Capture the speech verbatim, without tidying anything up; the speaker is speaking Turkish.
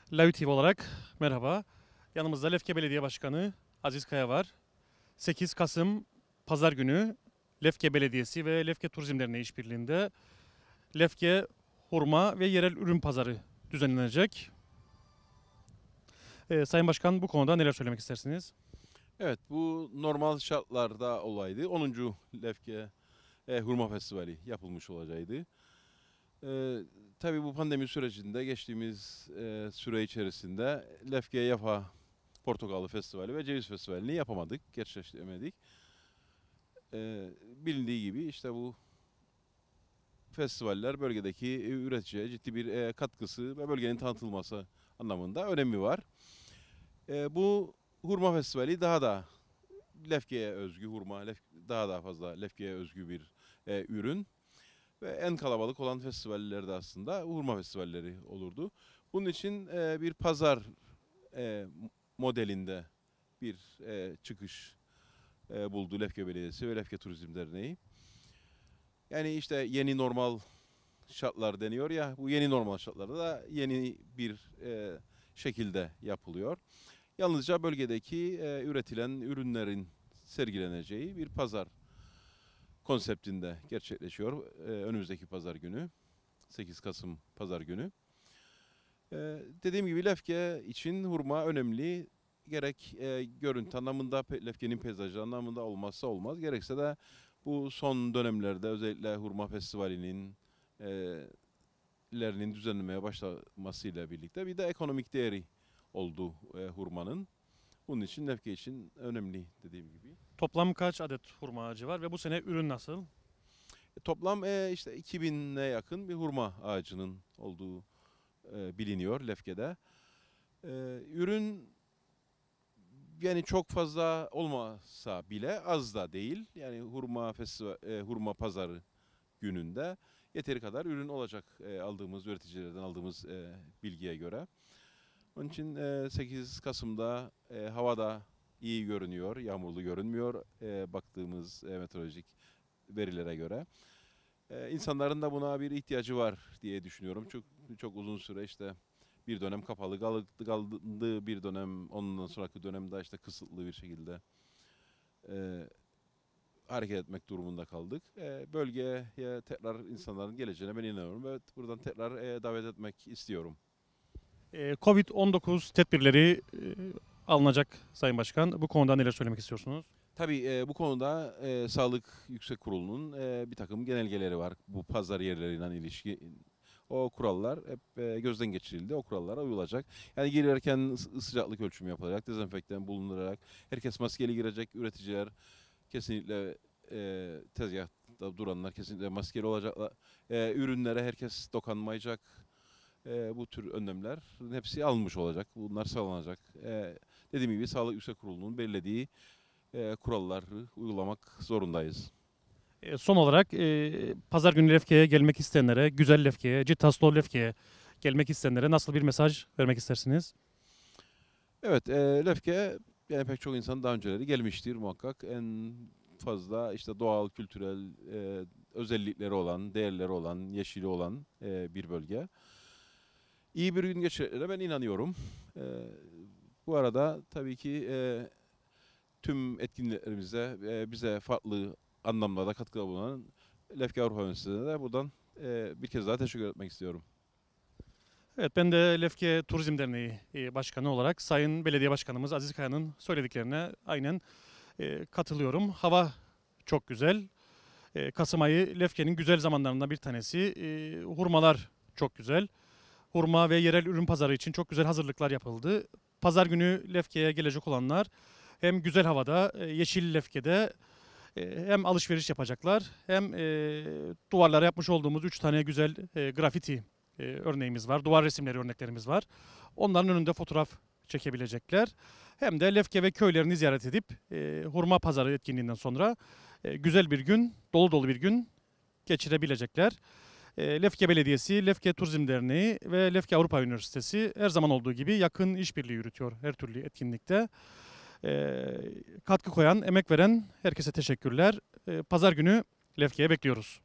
Live T V olarak merhaba. Yanımızda Lefke Belediye Başkanı Aziz Kaya var. sekiz Kasım Pazar günü Lefke Belediyesi ve Lefke Turizm Derneği işbirliğinde Lefke Hurma ve Yerel Ürün Pazarı düzenlenecek. Ee, Sayın Başkan, bu konuda neler söylemek istersiniz? Evet, bu normal şartlarda olaydı. onuncu Lefke e, Hurma Festivali yapılmış olacaktı. E, tabii bu pandemi sürecinde geçtiğimiz e, süre içerisinde Lefke Yafa Portakallı Festivali ve Ceviz Festivali'ni yapamadık, gerçekleştiremedik. E, bilindiği gibi işte bu festivaller bölgedeki üreticiye ciddi bir e, katkısı ve bölgenin tanıtılması anlamında önemi var. E, bu Hurma Festivali daha da Lefke'ye özgü hurma, lef- daha daha fazla Lefke'ye özgü bir e, ürün. Ve en kalabalık olan festivallerde aslında hurma festivalleri olurdu. Bunun için e, bir pazar e, modelinde bir e, çıkış e, buldu Lefke Belediyesi ve Lefke Turizm Derneği. Yani işte yeni normal şartlar deniyor ya, bu yeni normal şartlarda da yeni bir e, şekilde yapılıyor. Yalnızca bölgedeki e, üretilen ürünlerin sergileneceği bir pazar konseptinde gerçekleşiyor e, önümüzdeki pazar günü. sekiz Kasım pazar günü. E, dediğim gibi Lefke için hurma önemli. Gerek e, görüntü anlamında, pe- Lefke'nin peyzajı anlamında olmazsa olmaz. Gerekse de bu son dönemlerde özellikle hurma festivalinin e, lerinin düzenlemeye başlamasıyla birlikte bir de ekonomik değeri oldu e, hurmanın. Bunun için Lefke için önemli dediğim gibi. Toplam kaç adet hurma ağacı var ve bu sene ürün nasıl? E, Toplam e, işte iki bine yakın bir hurma ağacının olduğu e, biliniyor Lefke'de. E, ürün yani çok fazla olmasa bile az da değil. Yani hurma festival, e, hurma pazarı gününde yeteri kadar ürün olacak e, aldığımız üreticilerden aldığımız e, bilgiye göre. Onun için e, sekiz Kasım'da e, havada iyi görünüyor, yağmurlu görünmüyor e, baktığımız e, meteorolojik verilere göre. E, insanların da buna bir ihtiyacı var diye düşünüyorum. Çok çok uzun süre işte bir dönem kapalı kaldı, kaldı bir dönem ondan sonraki dönemde işte kısıtlı bir şekilde e, hareket etmek durumunda kaldık. E, bölgeye tekrar insanların geleceğine ben inanıyorum ve buradan tekrar e, davet etmek istiyorum. Ee, Covid on dokuz tedbirleri e, alınacak Sayın Başkan. Bu konuda neler söylemek istiyorsunuz? Tabii e, bu konuda e, Sağlık Yüksek Kurulu'nun e, bir takım genelgeleri var. Bu pazar yerleriyle ilişki o kurallar hep e, gözden geçirildi. O kurallara uyulacak. Yani girerken ıs- sıcaklık ölçümü yapılacak, dezenfektan bulunularak herkes maskeli girecek. Üreticiler kesinlikle e, tezgahta duranlar kesinlikle maskeli olacaklar. E, ürünlere herkes dokunmayacak. E, bu tür önlemler hepsi alınmış olacak. Bunlar sağlanacak. E, dediğim gibi Sağlık Yüksek Kurulu'nun belirlediği e, kuralları uygulamak zorundayız. E, son olarak e, pazar günü Lefke'ye gelmek isteyenlere, güzel Lefke'ye, Citaslo Lefke'ye gelmek isteyenlere nasıl bir mesaj vermek istersiniz? Evet, e, Lefke yani pek çok insan daha önceleri gelmiştir muhakkak. En fazla işte doğal, kültürel e, özellikleri olan, değerleri olan, yeşili olan e, bir bölge. İyi bir gün geçireceklerine ben inanıyorum. E, bu arada tabii ki e, tüm etkinliklerimize e, bize farklı anlamlarda katkıda bulunan Lefke Avrupa Üniversitesi'ne de buradan e, bir kez daha teşekkür etmek istiyorum. Evet, ben de Lefke Turizm Derneği e, Başkanı olarak Sayın Belediye Başkanımız Aziz Kaya'nın söylediklerine aynen e, katılıyorum. Hava çok güzel. E, Kasım ayı Lefke'nin güzel zamanlarından bir tanesi. E, hurmalar çok güzel. Hurma ve yerel ürün pazarı için çok güzel hazırlıklar yapıldı. Pazar günü Lefke'ye gelecek olanlar hem güzel havada, e, yeşil Lefke'de e, hem alışveriş yapacaklar hem e, duvarlara yapmış olduğumuz üç tane güzel e, grafiti e, örneğimiz var. Duvar resimleri örneklerimiz var. Onların önünde fotoğraf çekebilecekler. Hem de Lefke ve köylerini ziyaret edip e, hurma pazarı etkinliğinden sonra e, güzel bir gün, dolu dolu bir gün geçirebilecekler. E, Lefke Belediyesi, Lefke Turizm Derneği ve Lefke Avrupa Üniversitesi her zaman olduğu gibi yakın işbirliği yürütüyor her türlü etkinlikte. E, katkı koyan, emek veren herkese teşekkürler. E, Pazar günü Lefke'ye bekliyoruz.